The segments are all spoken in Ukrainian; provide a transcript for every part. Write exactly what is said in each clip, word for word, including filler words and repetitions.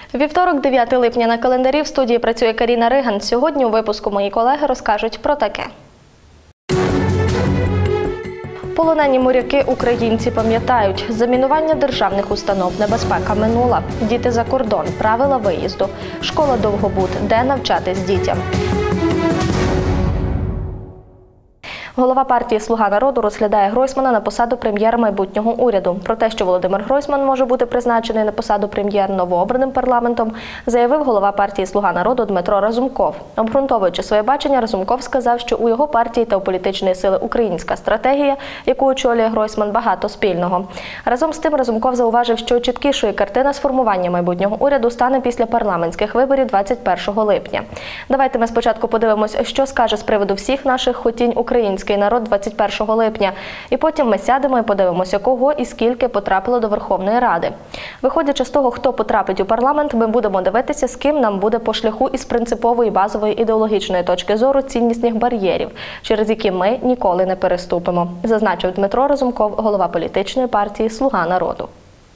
Вівторок, дев'яте липня на календарі, в студії працює Каріна Риган. Сьогодні у випуску мої колеги розкажуть про таке. Полонені моряки українці пам'ятають. Замінування державних установ, небезпека минула. Діти за кордон, правила виїзду. Школа Довгобуд, де навчатись дітям. Голова партії «Слуга народу» розглядає Гройсмана на посаду прем'єра майбутнього уряду. Про те, що Володимир Гройсман може бути призначений на посаду прем'єра новообраним парламентом, заявив голова партії «Слуга народу» Дмитро Разумков. Обґрунтовуючи своє бачення, Разумков сказав, що у його партії та у політичної сили «Українська стратегія», яку очолює Гройсман, багато спільного. Разом з тим Разумков зауважив, що чіткішою картина сформування майбутнього уряду стане після парламентських виборів двадцять першого липня. Давайте ми спочатку подивимося, що скаже з приводу всіх наших хотінь український народ двадцять першого липня. І потім ми сядемо і подивимося, кого і скільки потрапило до Верховної Ради. Виходячи з того, хто потрапить у парламент, ми будемо дивитися, з ким нам буде по шляху із принципової базової ідеологічної точки зору ціннісних бар'єрів, через які ми ніколи не переступимо, зазначив Дмитро Разумков, голова політичної партії «Слуга народу».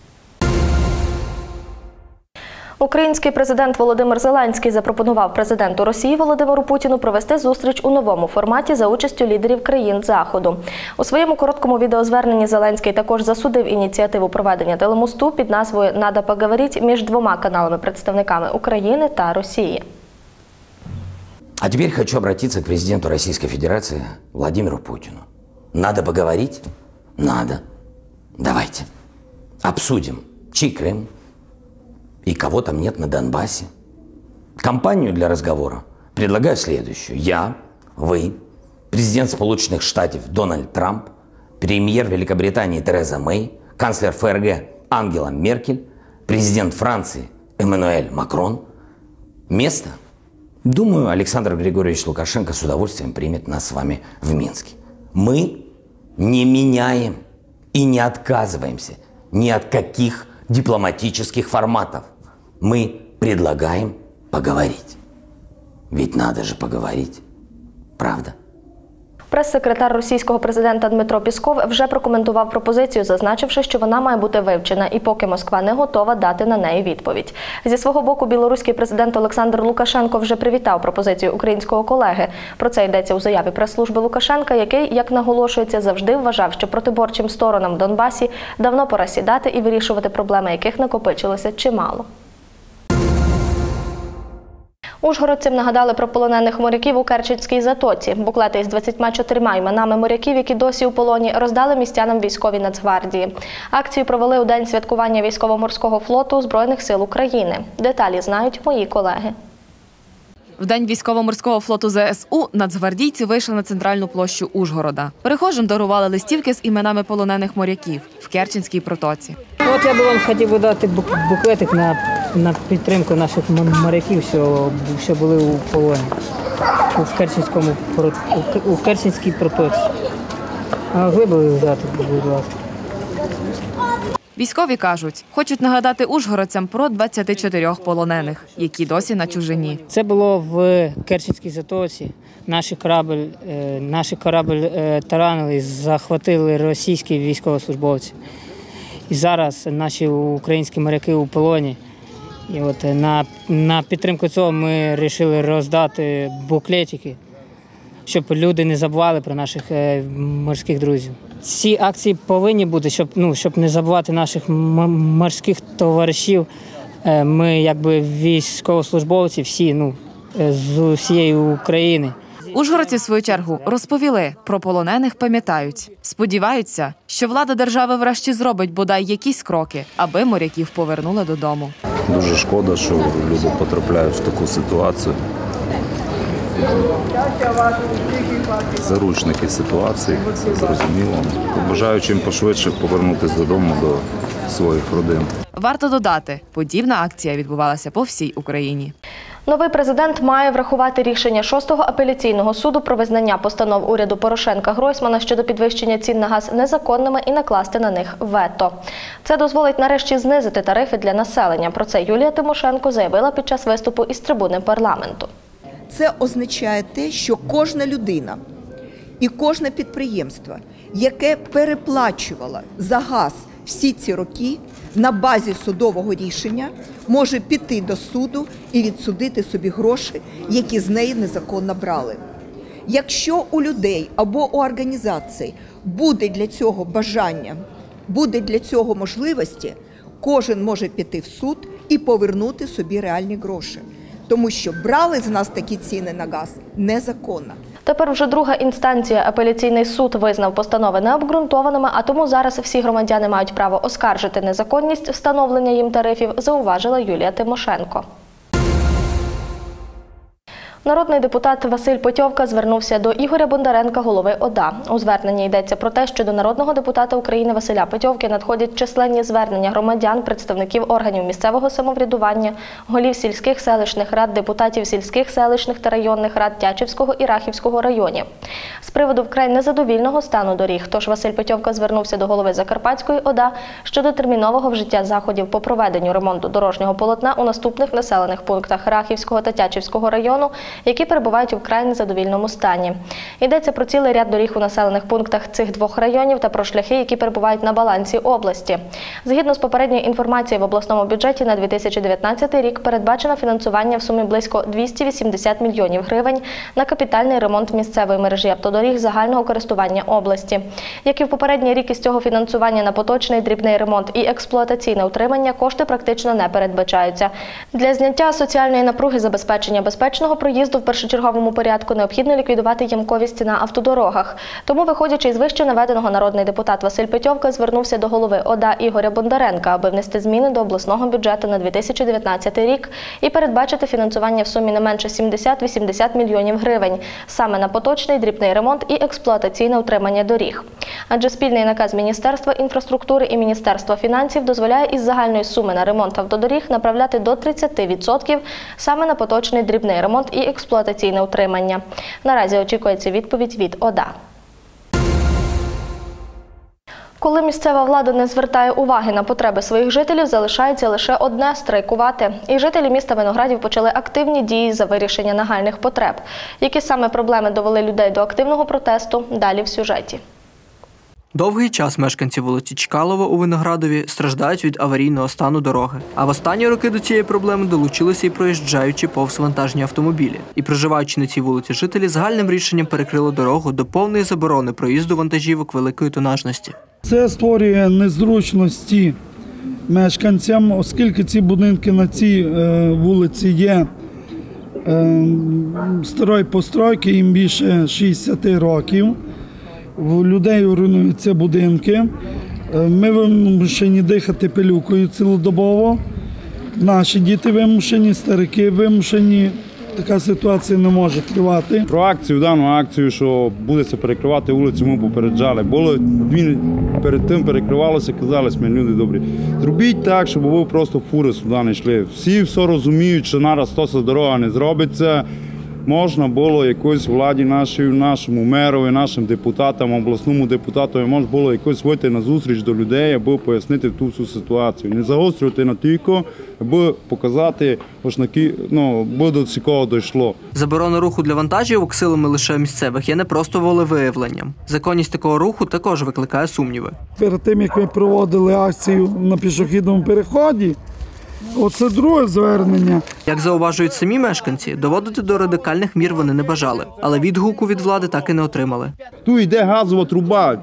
Український президент Володимир Зеленський запропонував президенту Росії Володимиру Путіну провести зустріч у новому форматі за участю лідерів країн Заходу. У своєму короткому відеозверненні Зеленський також засудив ініціативу проведення телемосту під назвою «Надо поговорить» між двома каналами-представниками України та Росії. А теперь хочу обратиться к президенту Российской Федерации Владимиру Путину. Надо поговорить? Надо. Давайте обсудим, чей Крым и кого там нет на Донбассе. Компанию для разговора предлагаю следующую. Я, вы, президент Сполучених Штатів Дональд Трамп, премьер Великобритании Тереза Мэй, канцлер ФРГ Ангела Меркель, президент Франции Эммануэль Макрон. Место? Думаю, Александр Григорьевич Лукашенко с удовольствием примет нас с вами в Минске. Мы не меняем и не отказываемся ни от каких дипломатических форматов. Мы предлагаем поговорить. Ведь надо же поговорить. Правда? Прес-секретар російського президента Дмитро Пісков вже прокоментував пропозицію, зазначивши, що вона має бути вивчена, і поки Москва не готова дати на неї відповідь. Зі свого боку, білоруський президент Олександр Лукашенко вже привітав пропозицію українського колеги. Про це йдеться у заяві прес-служби Лукашенка, який, як наголошується, завжди вважав, що протиборчим сторонам в Донбасі давно пора сідати і вирішувати проблеми, яких накопичилося чимало. Ужгородцям нагадали про полонених моряків у Керченській затоці. Буклети із двадцятьма чотирма іменами моряків, які досі у полоні, роздали містянам військові Нацгвардії. Акцію провели у день святкування військово-морського флоту Збройних сил України. Деталі знають мої колеги. В день військово-морського флоту зе ес у нацгвардійці вийшли на центральну площу Ужгорода. Перехожим дарували листівки з іменами полонених моряків в Керченській протоці. От я би вам хотів дати буклетик на, на підтримку наших моряків, що, що були у полоні у Керченському, у Керченській протоці. А ви були взяти, будь ласка. Військові кажуть, хочуть нагадати ужгородцям про двадцять чотирьох полонених, які досі на чужині. Це було в Керченській затоці. Наші корабль, наші корабль таранили, захватили російські військовослужбовці. І зараз наші українські моряки у полоні. І от на, на підтримку цього ми вирішили роздати буклетики, щоб люди не забували про наших морських друзів. Ці акції повинні бути, щоб, ну, щоб не забувати наших морських товаришів. Ми, якби військовослужбовці, всі, ну, з усієї України. Ужгородці, в свою чергу, розповіли, про полонених пам'ятають. Сподіваються, що влада держави врешті зробить бодай якісь кроки, аби моряків повернули додому. Дуже шкода, що люди потрапляють в таку ситуацію. Заручники ситуації, зрозуміло. Побажаю чим пошвидше повернутися додому до своїх родин. Варто додати, подібна акція відбувалася по всій Україні. Новий президент має врахувати рішення шостого апеляційного суду про визнання постанов уряду Порошенка-Гройсмана щодо підвищення цін на газ незаконними і накласти на них вето. Це дозволить нарешті знизити тарифи для населення. Про це Юлія Тимошенко заявила під час виступу із трибуни парламенту. Це означає те, що кожна людина і кожне підприємство, яке переплачувало за газ всі ці роки, на базі судового рішення може піти до суду і відсудити собі гроші, які з неї незаконно брали. Якщо у людей або у організацій буде для цього бажання, буде для цього можливості, кожен може піти в суд і повернути собі реальні гроші. Тому що брали з нас такі ціни на газ незаконно. Тепер вже друга інстанція, апеляційний суд, визнав постанови необґрунтованими, а тому зараз всі громадяни мають право оскаржити незаконність встановлення їм тарифів, зауважила Юлія Тимошенко. Народний депутат Василь Петьовка звернувся до Ігоря Бондаренка, голови ОДА. У зверненні йдеться про те, що до народного депутата України Василя Петьовки надходять численні звернення громадян, представників органів місцевого самоврядування, голів сільських селищних рад, депутатів сільських селищних та районних рад Тячівського і Рахівського районів з приводу вкрай незадовільного стану доріг. Тож Василь Петьовка звернувся до голови Закарпатської ОДА щодо термінового вжиття заходів по проведенню ремонту дорожнього полотна у наступних населених пунктах Рахівського та Тячівського району, які перебувають у вкрай незадовільному стані. Йдеться про цілий ряд доріг у населених пунктах цих двох районів та про шляхи, які перебувають на балансі області. Згідно з попередньою інформацією, в обласному бюджеті на дві тисячі дев'ятнадцятий рік передбачено фінансування в сумі близько двісті вісімдесят мільйонів гривень на капітальний ремонт місцевої мережі автодоріг загального користування області. Як і в попередній рік, із цього фінансування на поточний дрібний ремонт і експлуатаційне утримання кошти практично не передбачаються. Для зняття соціальної напруги забезпечення безпечного проїзду в першочерговому порядку необхідно ліквідувати ямковість на автодорогах. Тому, виходячи із вище наведеного, народний депутат Василь Петьовка звернувся до голови ОДА Ігоря Бондаренка, аби внести зміни до обласного бюджету на дві тисячі дев'ятнадцятий рік і передбачити фінансування в сумі не менше сімдесят-вісімдесят мільйонів гривень саме на поточний дрібний ремонт і експлуатаційне утримання доріг. Адже спільний наказ Міністерства інфраструктури і Міністерства фінансів дозволяє із загальної суми на ремонт автодоріг направляти до тридцяти відсотків саме на поточний дрібний ремонт і експлуатаційне утримання. Наразі очікується відповідь від ОДА. Коли місцева влада не звертає уваги на потреби своїх жителів, залишається лише одне – страйкувати. І жителі міста Виноградів почали активні дії за вирішення нагальних потреб. Які саме проблеми довели людей до активного протесту – далі в сюжеті. Довгий час мешканці вулиці Чкалова у Виноградові страждають від аварійного стану дороги. А в останні роки до цієї проблеми долучилися і проїжджаючи повз вантажні автомобілі. І проживаючи на цій вулиці жителі загальним рішенням перекрили дорогу до повної заборони проїзду вантажівок великої тонажності. Це створює незручності мешканцям, оскільки ці будинки на цій вулиці є старої постройки, їм більше шістдесят років. У людей руйнуються будинки, ми вимушені дихати пилюкою цілодобово, наші діти вимушені, старики вимушені, така ситуація не може тривати. Про акцію, дану акцію, що буде перекривати вулицю, ми попереджали. Було, перед тим перекривалося, казали, ми люди добрі. Зробіть так, щоб ви просто фури сюди не йшли. Всі все розуміють, що нараз тося дорога не зробиться. Можна було якось владі нашій, нашому мерові, нашим депутатам, обласному депутату, можна було якось вийти на зустріч до людей, аби пояснити ту всю ситуацію. Не загострювати на тільки, аби показати, ну, аби до цього дійшло. Заборона руху для вантажівок силами лише місцевих є не просто волевиявленням. Законність такого руху також викликає сумніви. Перед тим, як ми проводили акцію на пішохідному переході, оце друге звернення. Як зауважують самі мешканці, доводити до радикальних мір вони не бажали, але відгуку від влади так і не отримали. Тут йде газова труба,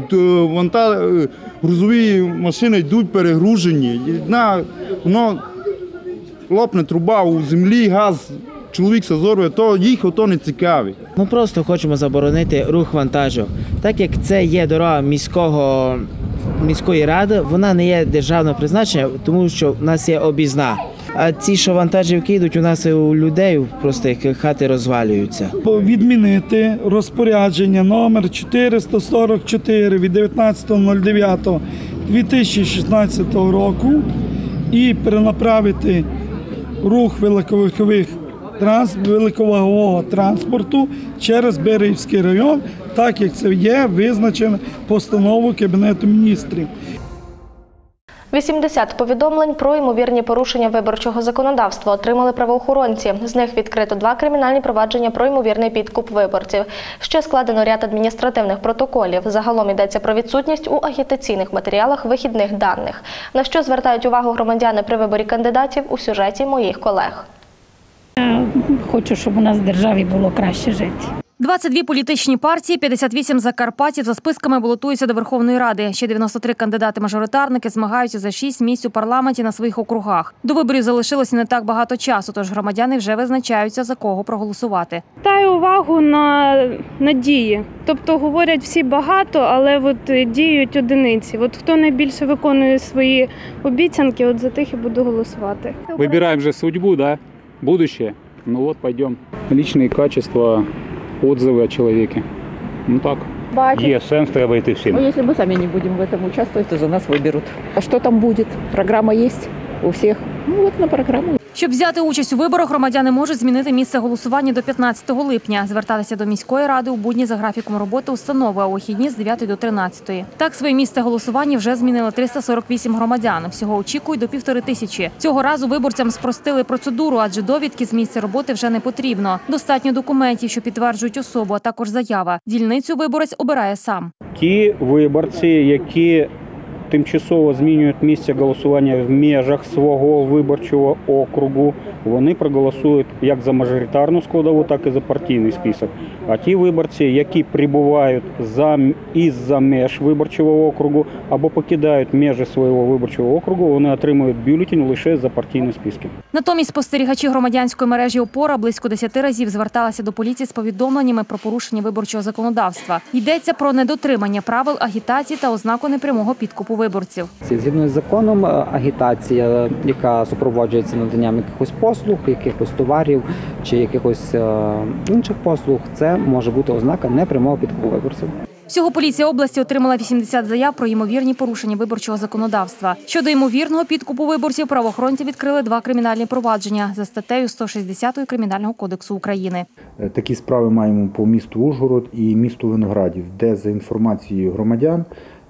грузові машини йдуть перегружені, воно лопне труба у землі, газ, чоловік зазорює, то їх ото не цікавить. Ми просто хочемо заборонити рух вантажів. Так як це є дорога міського міської ради, вона не є державного призначення, тому що в нас є об'їзна. А ці, що вантажівки йдуть, у нас у людей просто як хати розвалюються. Відмінити розпорядження номер чотириста сорок чотири від дев'ятнадцятого дев'ятого дві тисячі шістнадцятого року і перенаправити рух великовагових великовагового транспорту через Берегівський район, так як це є визначено постановою Кабінету міністрів. вісімдесят повідомлень про ймовірні порушення виборчого законодавства отримали правоохоронці. З них відкрито два кримінальні провадження про ймовірний підкуп виборців. Ще складено ряд адміністративних протоколів. Загалом йдеться про відсутність у агітаційних матеріалах вихідних даних. На що звертають увагу громадяни при виборі кандидатів у сюжеті моїх колег. Хочу, щоб у нас в державі було краще жити. двадцять дві політичні партії, п'ятдесят вісім закарпатців за списками балотуються до Верховної Ради. Ще дев'яносто три кандидати-мажоритарники змагаються за шість місць у парламенті на своїх округах. До виборів залишилося не так багато часу, тож громадяни вже визначаються, за кого проголосувати. Звертаю увагу на, на дії. Тобто говорять всі багато, але от діють одиниці. От хто найбільше виконує свої обіцянки, от за тих і буду голосувати. Вибираємо вже судьбу, да? Будущее. Ну от, пойдем. Личные качества, отзывы о человеке. Ну так. Есть сенс, треба йти всім. Ну, если мы сами не будем в этом участвовать, то за нас выберут. А что там будет? Программа есть у всех. Ну вот на программу. Щоб взяти участь у виборах, громадяни можуть змінити місце голосування до п'ятнадцятого липня. Звертатися до міської ради у будні за графіком роботи установи, а у вихідні з дев'ятої до тринадцятої. Так, своє місце голосування вже змінили триста сорок вісім громадян. Всього очікують до півтори тисячі. Цього разу виборцям спростили процедуру, адже довідки з місця роботи вже не потрібно. Достатньо документів, що підтверджують особу, а також заява. Дільницю виборець обирає сам. Ті виборці, які тимчасово змінюють місце голосування в межах свого виборчого округу, вони проголосують як за мажоритарну складову, так і за партійний список. А ті виборці, які прибувають за, із-за меж виборчого округу або покидають межі свого виборчого округу, вони отримують бюлетень лише за партійні списки. Натомість спостерігачі громадянської мережі «Опора» близько десяти разів зверталися до поліції з повідомленнями про порушення виборчого законодавства. Йдеться про недотримання правил агітації та ознаку непрямого підкупу виборців. Згідно з законом, агітація, яка супроводжується наданням якихось послуг, якихось товарів чи якихось інших послуг, це може бути ознака непрямого підкупу виборців. Всього поліція області отримала вісімдесят заяв про ймовірні порушення виборчого законодавства. Щодо ймовірного підкупу виборців, правоохоронці відкрили два кримінальні провадження за статтею сто шістдесят Кримінального кодексу України. Такі справи маємо по місту Ужгород і місту Виноградів, де за інформацією громадян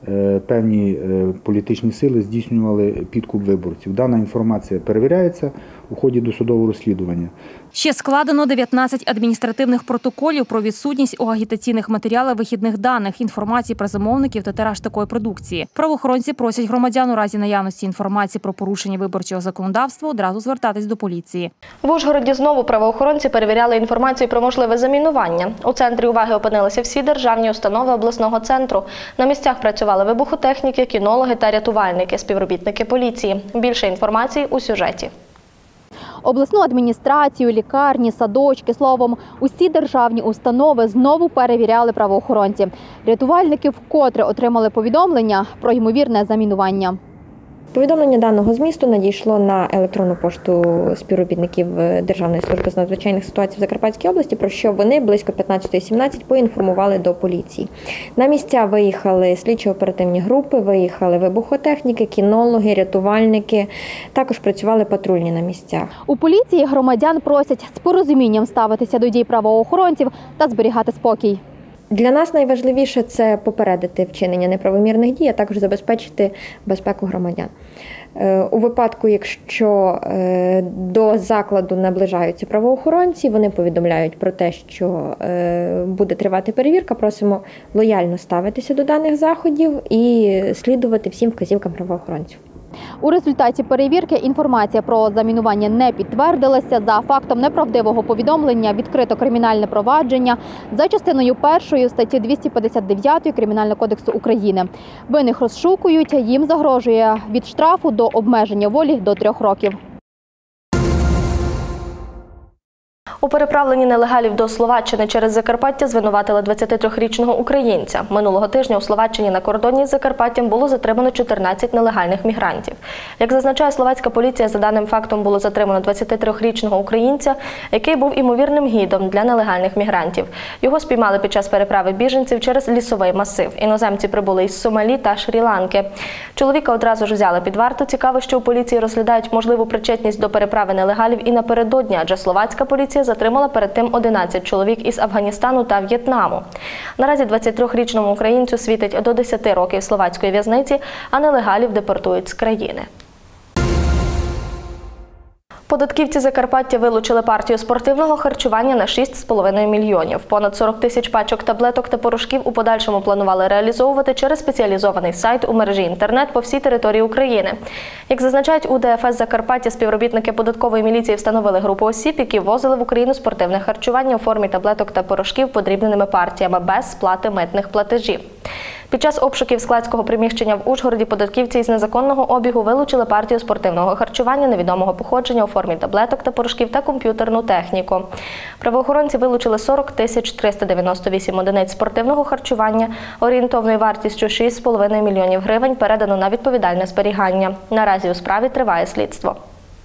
певні політичні сили здійснювали підкуп виборців. Дана інформація перевіряється у ході досудового розслідування. Ще складено дев'ятнадцять адміністративних протоколів про відсутність у агітаційних матеріалах вихідних даних, інформації про замовників та тираж такої продукції. Правоохоронці просять громадян у разі наявності інформації про порушення виборчого законодавства одразу звертатись до поліції. В Ужгороді знову правоохоронці перевіряли інформацію про можливе замінування. У центрі уваги опинилися всі державні установи обласного центру. На місцях працювали вибухотехніки, кінологи та рятувальники, співробітники поліції. Більше інформації у сюжеті. Обласну адміністрацію, лікарні, садочки, словом, усі державні установи знову перевіряли правоохоронці. Рятувальники вкотре отримали повідомлення про ймовірне замінування. Повідомлення даного змісту надійшло на електронну пошту співробітників Державної служби з надзвичайних ситуацій в Закарпатській області, про що вони близько п'ятнадцятої сімнадцять поінформували до поліції. На місця виїхали слідчо-оперативні групи, виїхали вибухотехніки, кінологи, рятувальники, також працювали патрульні на місцях. У поліції громадян просять з порозумінням ставитися до дій правоохоронців та зберігати спокій. Для нас найважливіше – це попередити вчинення неправомірних дій, а також забезпечити безпеку громадян. У випадку, якщо до закладу наближаються правоохоронці, вони повідомляють про те, що буде тривати перевірка, просимо лояльно ставитися до даних заходів і слідувати всім вказівкам правоохоронців. У результаті перевірки інформація про замінування не підтвердилася. За фактом неправдивого повідомлення відкрито кримінальне провадження за частиною першої статті двісті п'ятдесят дев'ять Кримінального кодексу України. Винних розшукують, їм загрожує від штрафу до обмеження волі до трьох років. У переправленні нелегалів до Словаччини через Закарпаття звинуватили двадцятитрирічного українця. Минулого тижня у Словаччині на кордоні з Закарпаттям було затримано чотирнадцять нелегальних мігрантів. Як зазначає словацька поліція, за даним фактом було затримано двадцятитрирічного українця, який був імовірним гідом для нелегальних мігрантів. Його спіймали під час переправи біженців через лісовий масив. Іноземці прибули із Сомалі та Шрі-Ланки. Чоловіка одразу ж взяли під варту. Цікаво, що у поліції розглядають можливу причетність до переправи нелегалів і напередодні, адже словацька поліція затримала перед тим одинадцять чоловік із Афганістану та В'єтнаму. Наразі двадцятитрирічному українцю світить до десяти років словацької в'язниці, а нелегалів депортують з країни. Податківці Закарпаття вилучили партію спортивного харчування на шість з половиною мільйонів. Понад сорок тисяч пачок таблеток та порошків у подальшому планували реалізовувати через спеціалізований сайт у мережі інтернет по всій території України. Як зазначають у Де Еф Ес Закарпаття, співробітники податкової міліції встановили групу осіб, які ввозили в Україну спортивне харчування у формі таблеток та порошків подрібненими партіями без сплати митних платежів. Під час обшуків складського приміщення в Ужгороді податківці із незаконного обігу вилучили партію спортивного харчування невідомого походження у формі таблеток та порошків та комп'ютерну техніку. Правоохоронці вилучили сорок тисяч триста дев'яносто вісім одиниць спортивного харчування, орієнтовною вартістю шість з половиною мільйонів гривень передано на відповідальне зберігання. Наразі у справі триває слідство.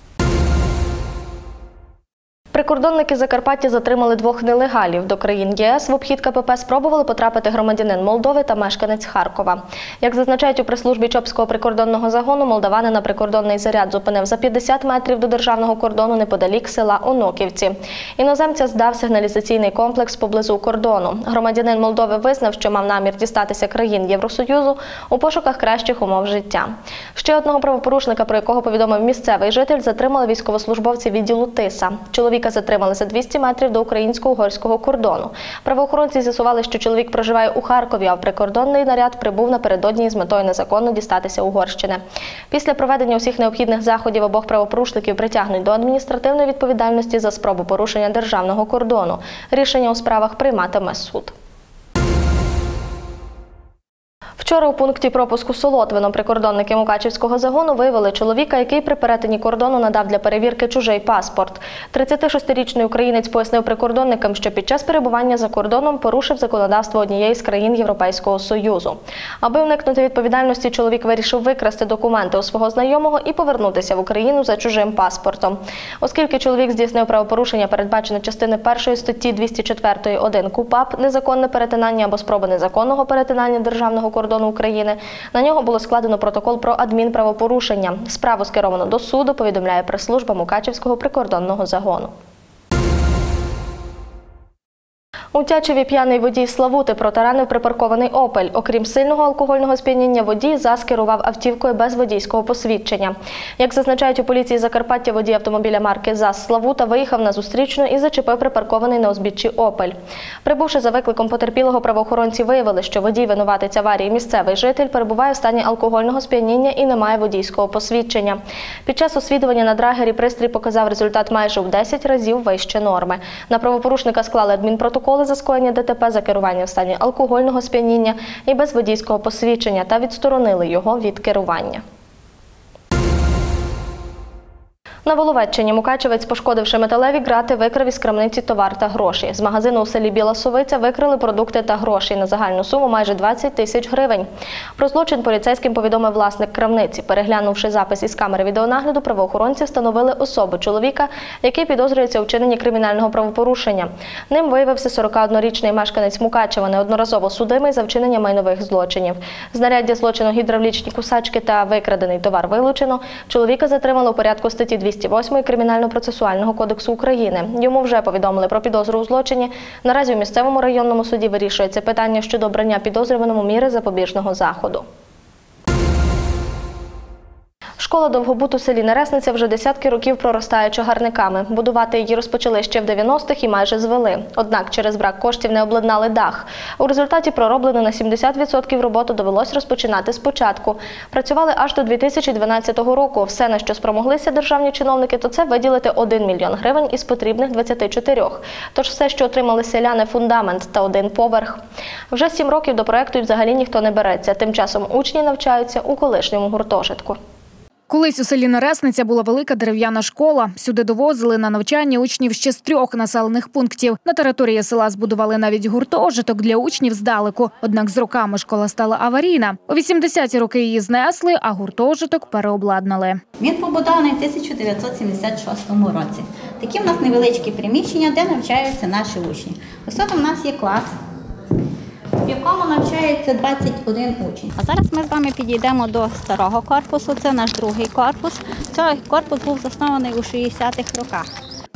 Прикордонники Закарпаття затримали двох нелегалів. До країн Є Ес в обхід Ка Пе Пе спробували потрапити громадянин Молдови та мешканець Харкова. Як зазначають у прес-службі Чопського прикордонного загону, молдаванин на прикордонний заряд зупинив за п'ятдесят метрів до державного кордону неподалік села Онуківці. Іноземця здав сигналізаційний комплекс поблизу кордону. Громадянин Молдови визнав, що мав намір дістатися країн Євросоюзу у пошуках кращих умов життя. Ще одного правопорушника, про якого повідомив місцевий житель, затримали військовослужбовці відділу Тиса. Чоловіка затримали за двісті метрів до українсько-угорського кордону. Правоохоронці з'ясували, що чоловік проживає у Харкові, а в прикордонний наряд прибув напередодні з метою незаконно дістатися Угорщини. Після проведення усіх необхідних заходів обох правопорушників притягнуть до адміністративної відповідальності за спробу порушення державного кордону. Рішення у справах прийматиме суд. Вчора у пункті пропуску Солотвино прикордонники Мукачівського загону виявили чоловіка, який при перетині кордону надав для перевірки чужий паспорт. тридцятишестирічний українець пояснив прикордонникам, що під час перебування за кордоном порушив законодавство однієї з країн Європейського Союзу. Аби уникнути відповідальності, чоловік вирішив викрасти документи у свого знайомого і повернутися в Україну за чужим паспортом. Оскільки чоловік здійснив правопорушення, передбачене частиною першої статті двісті четвертої один КУпАП «Незаконне перетинання або спроба незаконного перетинання державного кордону України», на нього було складено протокол про адмінправопорушення. Справу скеровано до суду, повідомляє прес-служба Мукачівського прикордонного загону. У Тячеві п'яний водій Славути протаранив припаркований «Опель». Окрім сильного алкогольного сп'яніння, водій ЗАЗ керував автівкою без водійського посвідчення. Як зазначають у поліції Закарпаття, водій автомобіля марки ЗАЗ Славута виїхав на зустрічну і зачепив припаркований на узбіччі «Опель». Прибувши за викликом потерпілого, правоохоронці виявили, що водій винуватець аварії місцевий житель перебуває в стані алкогольного сп'яніння і не має водійського посвідчення. Під час освідування на драгері пристрій показав результат майже в десять разів вище норми. На правопорушника склали адмінпротоколи за скоєння Де Те Пе за керування в стані алкогольного сп'яніння і без водійського посвідчення та відсторонили його від керування. На Воловеччині мукачевець, пошкодивши металеві грати, викрав із крамниці товар та гроші. З магазину у селі Біла Совиця викрили продукти та гроші на загальну суму майже двадцять тисяч гривень. Про злочин поліцейським повідомив власник крамниці. Переглянувши запис із камери відеонагляду, правоохоронці встановили особу чоловіка, який підозрюється у вчиненні кримінального правопорушення. Ним виявився сорокаоднорічний мешканець Мукачева, неодноразово судимий за вчинення майнових злочинів. Знаряддя злочину, гідравлічні кусачки та викрадений товар вилучено. Чоловіка затримали у порядку статті двісті восьмої Кримінально-процесуального кодексу України. Йому вже повідомили про підозру у злочині. Наразі у місцевому районному суді вирішується питання щодо обрання підозрюваному міри запобіжного заходу. Школа довгобуд у селі Нересниця вже десятки років проростає чагарниками. Будувати її розпочали ще в дев'яностих і майже звели. Однак через брак коштів не обладнали дах. У результаті пророблену на сімдесят відсотків роботу довелось розпочинати спочатку. Працювали аж до дві тисячі дванадцятого року. Все, на що спромоглися державні чиновники, то це виділити один мільйон гривень із потрібних двадцяти чотирьох. Тож все, що отримали селяни – фундамент та один поверх. Вже сім років до проєкту і взагалі ніхто не береться. Тим часом учні навчаються у колишньому гуртожитку. Колись у селі Нересниця була велика дерев'яна школа. Сюди довозили на навчання учнів ще з трьох населених пунктів. На території села збудували навіть гуртожиток для учнів здалеку. Однак з роками школа стала аварійна. У вісімдесяті роки її знесли, а гуртожиток переобладнали. Він побудований в тисяча дев'ятсот сімдесят шостому році. Такі в нас невеличкі приміщення, де навчаються наші учні. Ось тут у нас є клас, в якому навчається двадцять один учень. А зараз ми з вами підійдемо до старого корпусу, це наш другий корпус. Цей корпус був заснований у шістдесятих роках.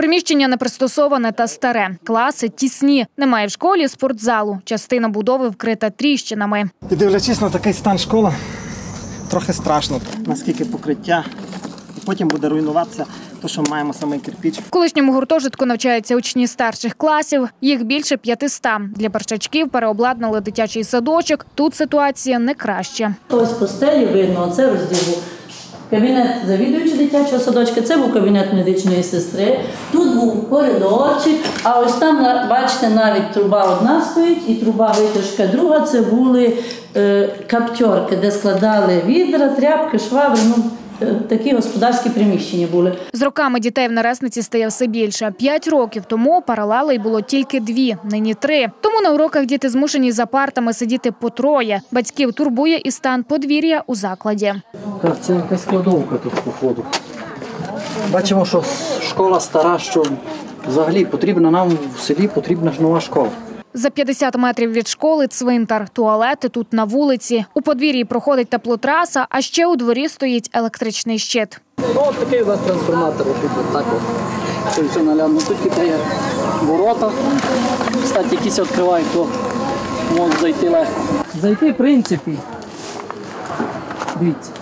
Приміщення не пристосоване та старе. Класи тісні. Немає в школі спортзалу. Частина будови вкрита тріщинами. І дивлячись на такий стан школи, трохи страшно, наскільки покриття. І потім буде руйнуватися те, що маємо саме кирпіч. В колишньому гуртожитку навчаються учні старших класів. Їх більше п'ятисот. Для першачків переобладнали дитячий садочок. Тут ситуація не краща. Ось по стелі видно, це розділ був кабінет завідуючого дитячого садочка, це був кабінет медичної сестри, тут був коридорчик, а ось там, бачите, навіть труба одна стоїть і труба витяжка друга, це були е, каптьорки, де складали відра, тряпки, швабри, ну, такі господарські приміщення були. З роками дітей в Нересниці стає все більше. П'ять років тому паралелей було тільки дві, нині три. Тому на уроках діти змушені за партами сидіти по троє. Батьків турбує і стан подвір'я у закладі. Так, це якась складовка тут, походу. Бачимо, що школа стара, що взагалі потрібна нам в селі, потрібна ж нова школа. За п'ятдесят метрів від школи – цвинтар. Туалети тут на вулиці. У подвір'ї проходить теплотраса, а ще у дворі стоїть електричний щит. Ну, от такий у нас трансформатор. От так от. Це все наглядно. Тут є ворота. Кстати, якісь відкривають, то можуть зайти легко. Зайти, в принципі, дивіться.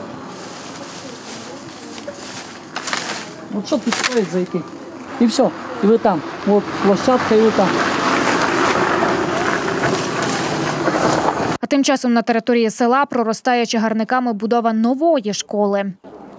От що тут стоїть зайти? І все. І ви там. От площадка, і ви там. А тим часом на території села проростає чагарниками будова нової школи.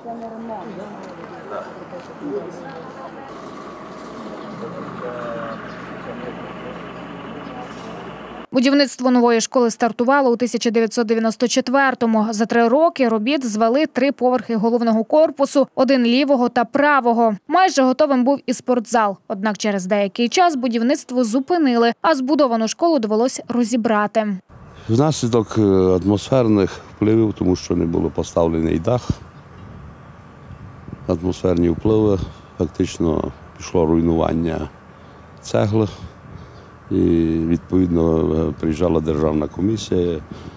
Будівництво нової школи стартувало у тисяча дев'ятсот дев'яносто четвертому. За три роки робіт звели три поверхи головного корпусу, один лівого та правого. Майже готовим був і спортзал. Однак через деякий час будівництво зупинили, а збудовану школу довелось розібрати. Внаслідок атмосферних впливів, тому що не було поставлений дах, атмосферні впливи, фактично пішло руйнування цегли. І, відповідно, приїжджала державна комісія,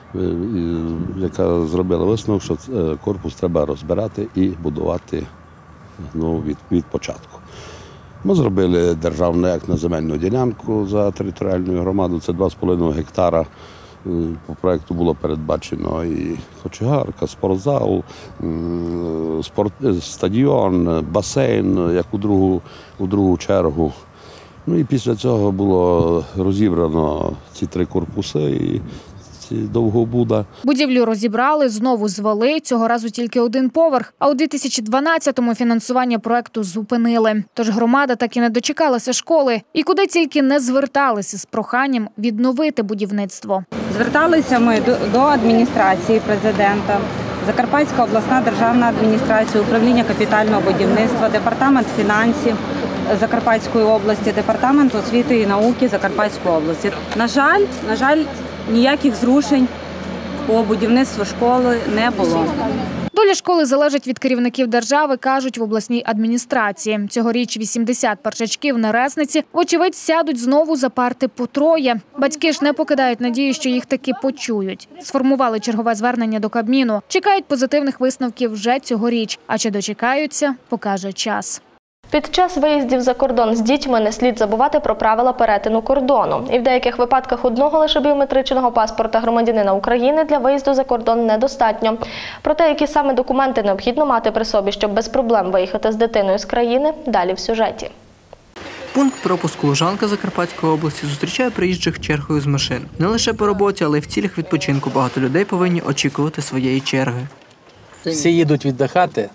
яка зробила висновок, що корпус треба розбирати і будувати ну, від, від початку. Ми зробили державний акт на земельну ділянку за територіальною громадою, це два з половиною гектара. По проєкту було передбачено і кочегарка, спортзал, спорт, стадіон, басейн, як у другу, у другу чергу. Ну і після цього було розібрано ці три корпуси і ці довгобуда. Будівлю розібрали, знову звели, цього разу тільки один поверх. А у дві тисячі дванадцятому фінансування проекту зупинили. Тож громада так і не дочекалася школи. І куди тільки не зверталися з проханням відновити будівництво. Зверталися ми до адміністрації президента, Закарпатська обласна державна адміністрація, управління капітального будівництва, департамент фінансів Закарпатської області, департамент освіти і науки Закарпатської області. На жаль, на жаль, ніяких зрушень по будівництву школи не було. Доля школи залежить від керівників держави, кажуть в обласній адміністрації. Цьогоріч вісімдесят першачків на Нересниці, вочевидь, сядуть знову за парти по троє. Батьки ж не покидають надії, що їх таки почують. Сформували чергове звернення до Кабміну. Чекають позитивних висновків вже цьогоріч. А чи дочекаються, покаже час. Під час виїздів за кордон з дітьми не слід забувати про правила перетину кордону. І в деяких випадках одного лише біометричного паспорта громадянина України для виїзду за кордон недостатньо. Про те, які саме документи необхідно мати при собі, щоб без проблем виїхати з дитиною з країни, далі в сюжеті. Пункт пропуску Лужанка Закарпатської області зустрічає приїжджих чергою з машин. Не лише по роботі, але й в цілях відпочинку багато людей повинні очікувати своєї черги. Всі їдуть віддихати.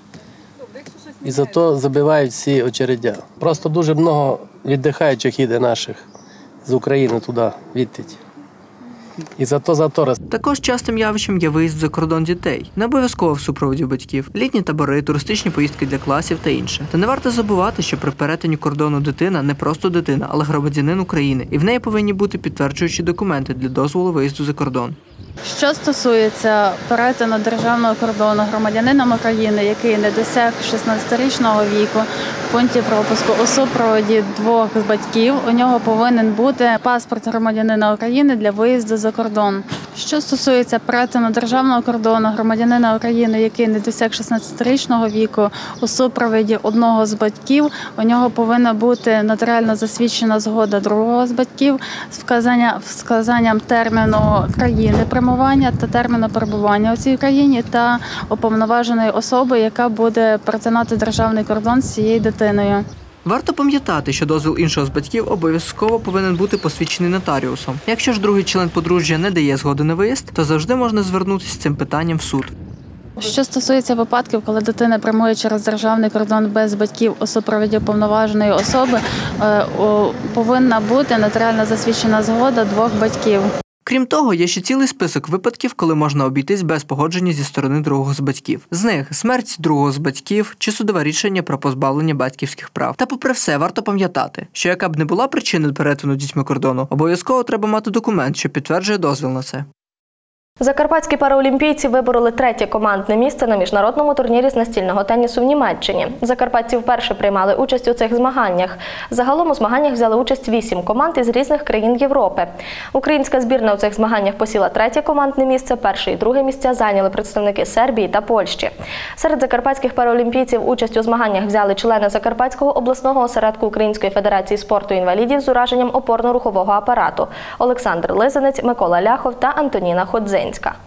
І зато забивають всі очередя. Просто дуже багато віддихаючих їде наших з України туди, відтить. І зато затори. Також частим явищем є виїзд за кордон дітей. Не обов'язково в супроводі батьків. Літні табори, туристичні поїздки для класів та інше. Та не варто забувати, що при перетині кордону дитина не просто дитина, але громадянин України. І в неї повинні бути підтверджуючі документи для дозволу виїзду за кордон. Що стосується перетину державного кордону громадянином України, який не досяг шістнадцятирічного віку, в пункті пропуску у супроводі двох батьків, у нього повинен бути паспорт громадянина України для виїзду за кордон. Що стосується перетину державного кордону громадянина України, який не досяг шістнадцятирічного віку, у супроводі одного з батьків, у нього повинна бути нотаріально засвідчена згода другого з батьків з вказання, вказанням терміну країни прямування та терміну перебування у цій країні та уповноваженої особи, яка буде перетинати державний кордон з цією дитиною. Варто пам'ятати, що дозвіл іншого з батьків обов'язково повинен бути посвідчений нотаріусом. Якщо ж другий член подружжя не дає згоди на виїзд, то завжди можна звернутися з цим питанням в суд. Що стосується випадків, коли дитина прямує через державний кордон без батьків у супроводі уповноваженої особи, повинна бути нотаріально засвідчена згода двох батьків. Крім того, є ще цілий список випадків, коли можна обійтись без погодження зі сторони другого з батьків. З них – смерть другого з батьків чи судове рішення про позбавлення батьківських прав. Та попри все, варто пам'ятати, що яка б не була причина перетину дітьми кордону, обов'язково треба мати документ, що підтверджує дозвіл на це. Закарпатські параолімпійці вибороли третє командне місце на міжнародному турнірі з настільного тенісу в Німеччині. Закарпатці вперше приймали участь у цих змаганнях. Загалом у змаганнях взяли участь вісім команд із різних країн Європи. Українська збірна у цих змаганнях посіла третє командне місце, перше і друге місця зайняли представники Сербії та Польщі. Серед закарпатських параолімпійців участь у змаганнях взяли члени Закарпатського обласного осередку Української федерації спорту інвалідів з ураженням опорно-рухового апарату – Олександр Лизанець, Микола Ляхов та Антоніна Ходзинська.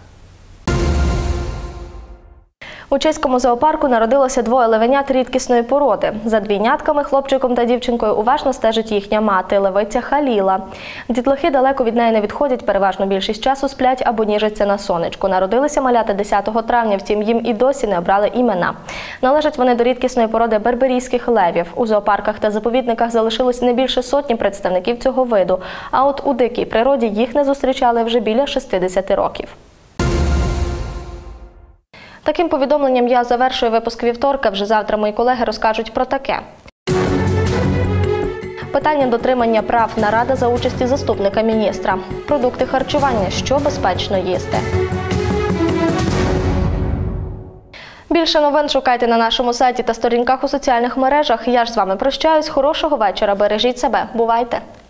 У Чеському зоопарку народилося двоє левенят рідкісної породи. За двійнятками, хлопчиком та дівчинкою, уважно стежить їхня мати – левиця Халіла. Дітлахи далеко від неї не відходять, переважно більшість часу сплять або ніжаться на сонечку. Народилися малята десятого травня, втім їм і досі не обрали імена. Належать вони до рідкісної породи берберійських левів. У зоопарках та заповідниках залишилось не більше сотні представників цього виду, а от у дикій природі їх не зустрічали вже біля шістдесяти років. Таким повідомленням я завершую випуск вівторка. Вже завтра мої колеги розкажуть про таке. Питання дотримання прав нарада за участі заступника міністра. Продукти харчування, що безпечно їсти. Більше новин шукайте на нашому сайті та сторінках у соціальних мережах. Я ж з вами прощаюсь. Хорошого вечора. Бережіть себе. Бувайте!